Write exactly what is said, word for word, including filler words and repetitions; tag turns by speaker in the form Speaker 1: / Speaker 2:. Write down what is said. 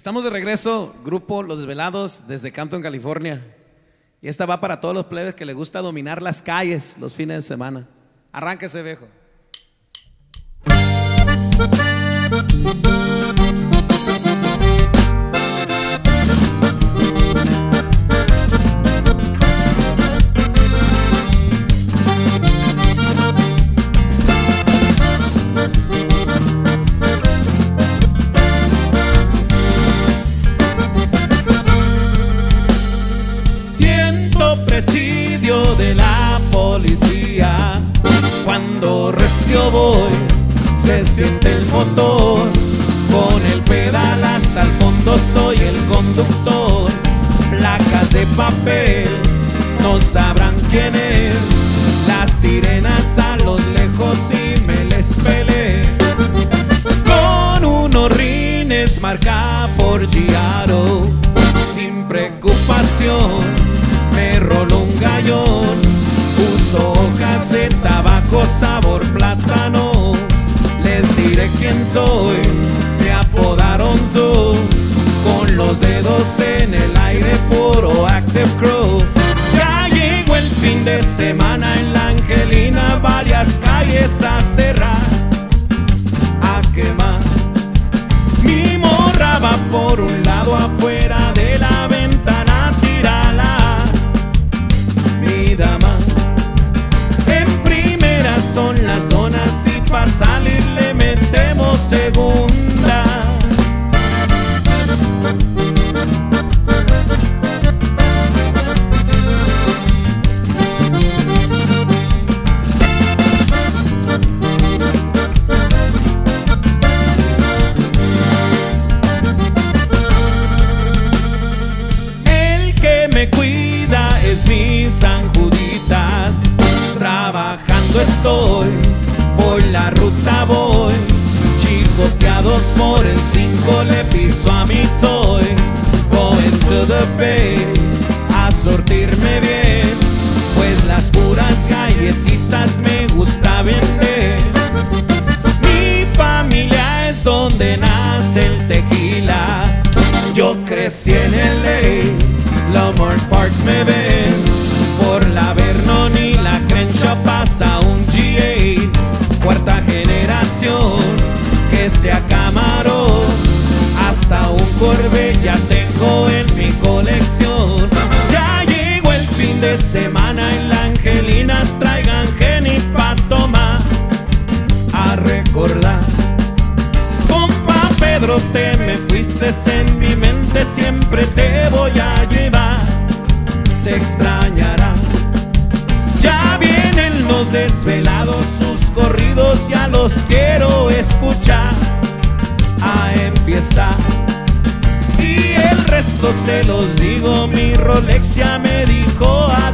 Speaker 1: Estamos de regreso, grupo Los Desvelados desde Campton, California. Y esta va para todos los plebes que les gusta dominar las calles los fines de semana. Arránquese, viejo.
Speaker 2: Presidio de la policía, cuando recio voy, se siente el motor, con el pedal hasta el fondo soy el conductor. Placas de papel, no sabrán quién es, las sirenas a lo lejos y me les pelé. Con unos rines marca por Giaro, sin preocupación me rolo un gallón, uso hojas de tabaco sabor plátano. Les diré quién soy, me apodaron Zeus, con los dedos en el aire puro Active Crew. Ya llegó el fin de semana en la Angelina, varias calles a cerrar, a quemar. Mi morra va por un lado afuera de la ventana, tírala. Dama. En primera son las donas y pa' salir le metemos segunda. El que me cuida es mi San Juditas, trabajando estoy, por la ruta voy, chicoteados por el cinco le piso a mi toy. Going to the bay, a sortirme bien, pues las puras galletitas me gusta vender. Mi familia es donde nace el tequila, yo crecí en L A, Lombard Park me ven, por la Vernon y la Crenshaw pasa un G ocho, cuarta generación que se acamaró, hasta un Corvette ya tengo en mi colección. Ya llegó el fin de semana en la Angelina, traigan Genny pa' tomar, a recordar. Compa Pedro, te me fuiste en mi mente, siempre te voy a llevar, se extrañará. Ya vienen los desvelados, sus corridos ya los quiero escuchar, a enfiestar. Y el resto se los digo, mi Rolex ya me dijo a